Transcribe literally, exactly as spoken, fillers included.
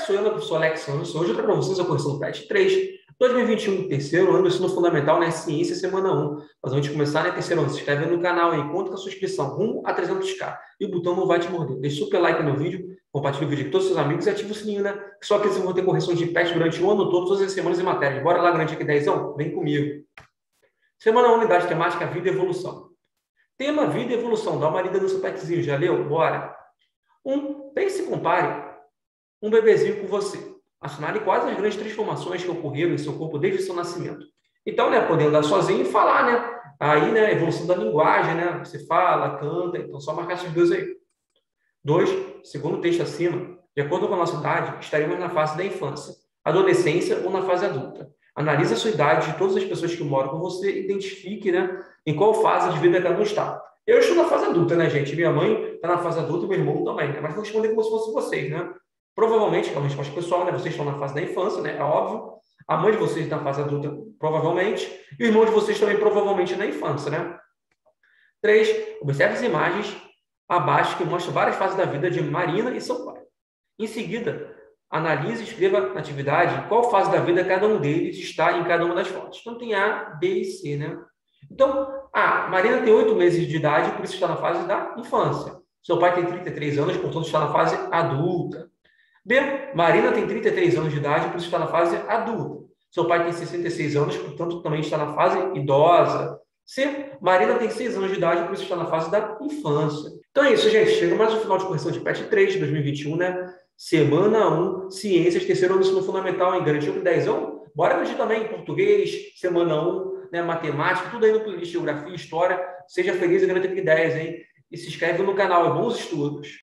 sou eu, professor Alexandre. Hoje eu trago para vocês a correção do PET três, dois mil e vinte e um, terceiro ano do ensino fundamental na Ciência, semana um. Mas antes de começar, né, terceiro ano, se inscreve no canal aí, conta com a sua inscrição, rumo a trezentos k. E o botão não vai te morder. Deixe super like no vídeo, compartilhe o vídeo com todos os seus amigos e ative o sininho, né? Que só que vocês vão ter correção de PET durante o ano todo, todas as semanas e matérias. Bora lá, grande aqui, dezão? Vem comigo. Semana um, unidade temática, vida e evolução. Tema, vida e evolução. Dá uma lida no seu PETzinho, já leu? Bora. Um, pense e compare um bebezinho com você. Assinale quais as grandes transformações que ocorreram em seu corpo desde seu nascimento. Então, né, poder andar sozinho e falar, né? Aí, né, a evolução da linguagem, né? Você fala, canta, então só marcar esses dois aí. Dois, segundo o texto acima, de acordo com a nossa idade, estaremos na fase da infância, adolescência ou na fase adulta. Analise a sua idade de todas as pessoas que moram com você e identifique, né, em qual fase de vida cada um está. Eu estou na fase adulta, né, gente? Minha mãe está na fase adulta e meu irmão também, né? Mas vou responder como se fosse vocês, né? Provavelmente, é uma resposta pessoal, né? Vocês estão na fase da infância, né? É óbvio. A mãe de vocês na fase adulta, provavelmente. E o irmão de vocês também, provavelmente, na infância, né? Três, observe as imagens abaixo que mostram várias fases da vida de Marina e seu pai. Em seguida, analise e escreva na atividade qual fase da vida cada um deles está em cada uma das fotos. Então, tem A, B e C, né? Então, A, Marina tem oito meses de idade, por isso está na fase da infância. Seu pai tem trinta e três anos, portanto, está na fase adulta. B, Marina tem trinta e três anos de idade, por isso está na fase adulta. Seu pai tem sessenta e seis anos, portanto, também está na fase idosa. C, Marina tem seis anos de idade, por isso está na fase da infância. Então é isso, gente. Chega mais um final de correção de PET três de dois mil e vinte e um, né? Semana um, Ciências, terceiro ano do ensino fundamental, em garantiu que dezão? Bora garantir também português, semana um, né? Matemática, tudo aí no playlist, geografia, história. Seja feliz e garanta que dez, hein? E se inscreve no canal. É bons estudos.